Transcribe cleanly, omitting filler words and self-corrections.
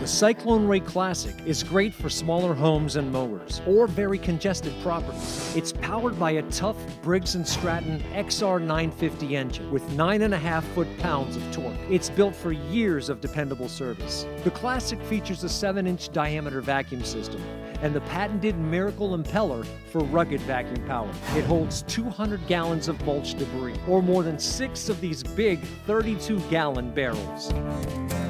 The Cyclone Rake Classic is great for smaller homes and mowers, or very congested properties. It's powered by a tough Briggs & Stratton XR950 engine with 9.5 foot-pounds of torque. It's built for years of dependable service. The Classic features a 7-inch diameter vacuum system and the patented Miracle impeller for rugged vacuum power. It holds 200 gallons of mulch debris, or more than 6 of these big 32-gallon barrels.